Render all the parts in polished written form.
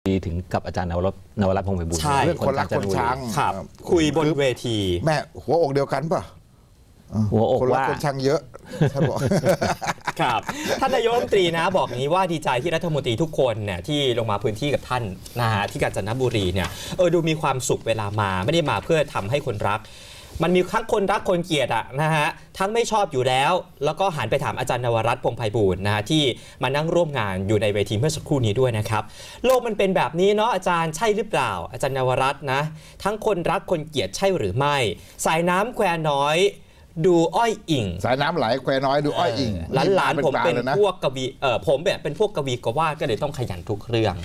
ถึงกับอาจารย์นวรัตน์พงษ์ไพบูลย์เรื่องคนรักคนชังคุยบนเวทีแม่หัวอกเดียวกันป่ะหัวอกคนรักคนชังเยอะท่านบอกครับท่านนายกรัฐมนตรีนะบอกนี้ว่าดีใจที่รัฐมนตรีทุกคนเนี่ยที่ลงมาพื้นที่กับท่านนะฮะที่กาญจนบุรีเนี่ยดูมีความสุขเวลามาไม่ได้มาเพื่อทำให้คนรักมันมีทั้งคนรักคนเกลียดอะนะฮะทั้งไม่ชอบอยู่แล้วก็หันไปถามอาจารย์นวรัตน์พงษ์ไพบูลย์นะฮะที่มานั่งร่วมงานอยู่ในเวทีเมื่อสักครู่นี้ด้วยนะครับโลกมันเป็นแบบนี้เนาะอาจารย์ใช่หรือเปล่าอาจารย์นวรัตน์นะทั้งคนรักคนเกลียดใช่หรือไม่สายน้ำแควน้อยดูอ้อยอิงสายน้ำไหลแควน้อยดูอ้อยอิงหลานผมเป็นพวกกวีผมแบบเป็นพวกกวีกวาดก็เลยต้องขยันทุกเรื่อง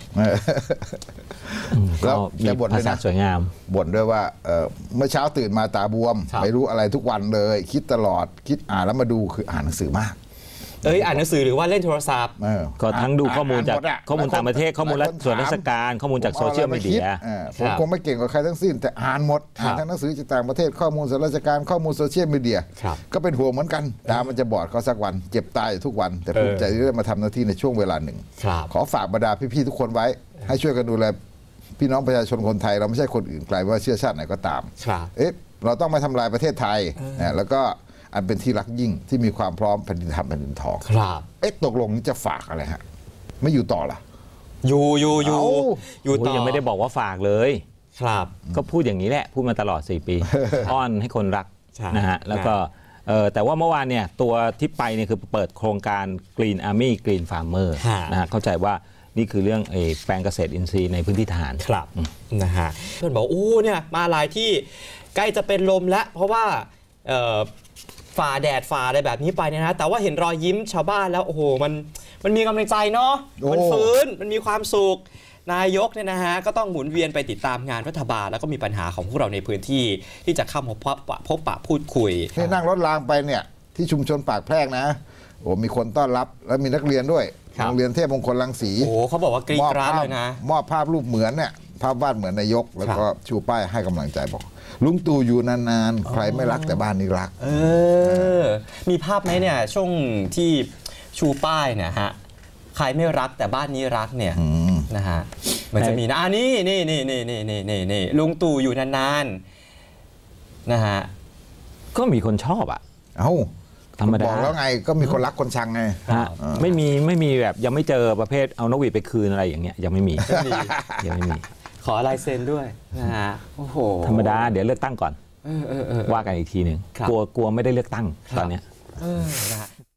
แล้วมีภาษาสวยงามบ่นด้วยว่าเมื่อเช้าตื่นมาตาบวมไม่รู้อะไรทุกวันเลยคิดตลอดคิดอ่านแล้วมาดูคืออ่านหนังสือมากอ่านหนังสือหรือว่าเล่นโทรศัพท์ก็ทั้งดูข้อมูลจากข้อมูลต่างประเทศข้อมูลส่วนราชการข้อมูลจากโซเชียลมีเดียผมคงไม่เก่งกว่าใครทั้งสิ้นแต่อ่านหมดอ่านทั้งหนังสือจากต่างประเทศข้อมูลส่วนราชการข้อมูลโซเชียลมีเดียก็เป็นห่วงเหมือนกันตามันจะบอดเขาสักวันเจ็บตายทุกวันแต่ภูมิใจที่ได้มาทำหน้าที่ในช่วงเวลาหนึ่งขอฝากบรรดาพี่ๆทุกคนไว้ให้ช่วยกันดูแลพี่น้องประชาชนคนไทยเราไม่ใช่คนอื่นไกลว่าเชื้อชาติไหนก็ตามเราต้องไม่ทำลายประเทศไทยแล้วก็อันเป็นที่รักยิ่งที่มีความพร้อมแผ่นดินธรรมแผ่นดินทองครับตกลงนี่จะฝากอะไรฮะไม่อยู่ต่อล่ะอยู่ต่อยังไม่ได้บอกว่าฝากเลยครับก็พูดอย่างนี้แหละพูดมาตลอด4 ปีอ้อนให้คนรักนะฮะแล้วก็แต่ว่าเมื่อวานเนี่ยตัวที่ไปเนี่ยคือเปิดโครงการ Green Army Green Farmer นะฮะเข้าใจว่านี่คือเรื่องแปลงเกษตรอินทรีย์ในพื้นที่ทหารครับนะฮะเพื่อนบอกเนี่ยมาหลายที่ใกล้จะเป็นลมแล้วเพราะว่าฝ่าแดดฝ่าอะไรแบบนี้ไปเนี่ยนะแต่ว่าเห็นรอยยิ้มชาวบ้านแล้วโอ้โหมันมีกำลังใจเนาะมันฟื้นมันมีความสุขนายกเนี่ยนะฮะก็ต้องหมุนเวียนไปติดตามงานรัฐบาลแล้วก็มีปัญหาของพวกเราในพื้นที่ที่จะเข้ามาพบปะพูดคุยนี่นั่งรถรางไปเนี่ยที่ชุมชนปากแพรกนะโอ้มีคนต้อนรับแล้วมีนักเรียนด้วยโรงเรียนเทพมงคลรังสีโอ้เขาบอกว่ากรี๊ดกราดเลยนะมอบภาพรูปเหมือนเนี่ยภาพวาดเหมือนนายกแล้วก็ชูป้ายให้กำลังใจบอกลุงตู่อยู่นานๆใครไม่รักแต่บ้านนี้รักมีภาพไหมเนี่ยช่วงที่ชูป้ายเนี่ยฮะใครไม่รักแต่บ้านนี้รักเนี่ยนะฮะมันจะมีนะนี่ลุงตู่อยู่นานๆนะฮะก็มีคนชอบอ่ะธรรมดาบอกแล้วไงก็มีคนรักคนชังไงไม่มีแบบยังไม่เจอประเภทเอานกหวีดไปคืนอะไรอย่างเงี้ยยังไม่มียังไม่มีขอลายเซ็นด้วยนะฮะโอ้โหธรรมดาเดี๋ยวเลือกตั้งก่อนว่ากันอีกทีหนึ่งกลัวไม่ได้เลือกตั้งตอนเนี้ย